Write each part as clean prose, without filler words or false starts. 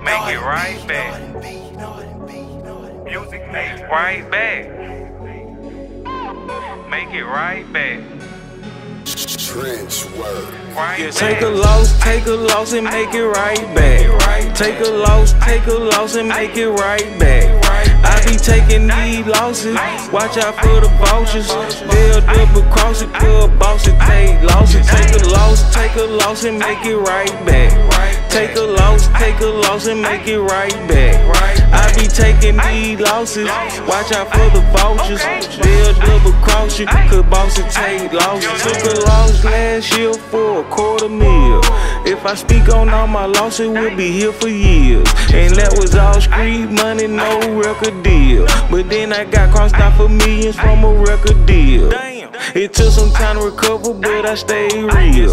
make it right back. Music makes right back. Make it right back. Trench work. Right Take a loss and make it right back. Take a loss and make it right back. I be taking these losses, watch out for the vultures. They'll double cross it, good boss and take losses. Take a loss and make it right back. Take a loss and make it right back. I be taking these losses, watch out for the vultures. They'll double cross you, could boss and take losses. Took a loss last year for $250,000. If I speak on all my losses, we'll be here for years. And that was all street money, no record deal. But then I got crossed out for millions from a record deal. It took some time to recover, but I stayed real.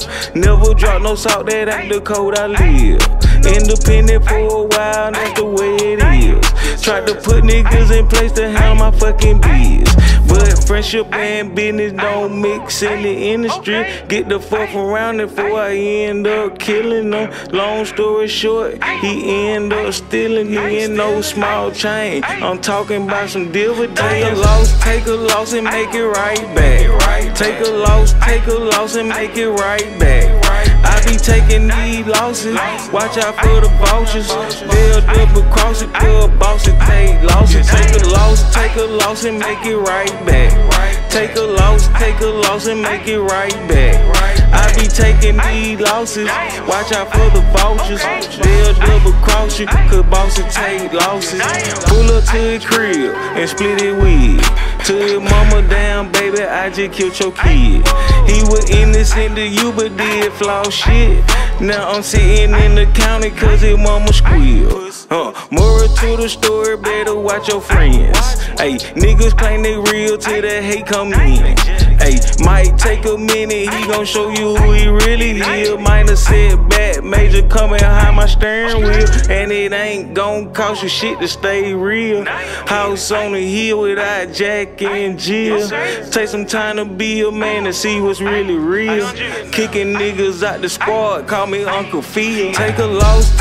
Never drop no salt, that ain't the code I live. Independent for a while, that's the way it is. Tried to put niggas in place to handle my fucking biz. But friendship and business don't mix in the industry. Get the fuck around before I end up killing them. Long story short, he end up stealing. He ain't no small change. I'm talking about some dividends. Take a loss and make it right back. Take a loss and make it right back. I be taking these losses, watch out for the vultures. They'll double cross it, good boss and take losses. Take a loss and make it right back. Take a loss and make it right back. I be taking these losses, watch out for the vultures. They'll double cross you, could boss and take losses. Pull up to his crib and split it with. To his mama, damn baby, I just killed your kid. He was innocent to you, but did flaw shit. Now I'm sitting in the county cause his mama squeal. Moral to the story, better watch your friends. Ayy, niggas claim they real till that hate come in. Ayy, might take a minute, he gon' show you who he really is. Minor setback, major coming behind my steering wheel. And it ain't gon' cost you shit to stay real. House on the hill without Jack and Jill. Take some time to be a man to see what's really real. Kicking niggas out the squad, call me Uncle Phil. Take a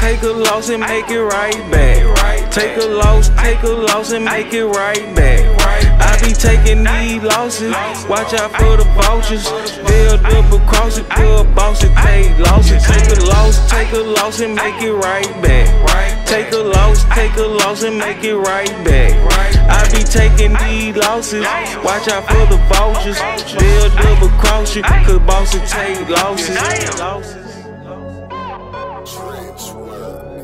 loss and make it right back. Take a loss and make it right back. I be taking these losses, watch out for the vultures. They'll double cross it, good boss and take losses. Take a loss and make it right back. Take a loss and make it right back. I be taking these losses, watch out for the vultures. They'll double cross you, could boss and take losses. Trench work.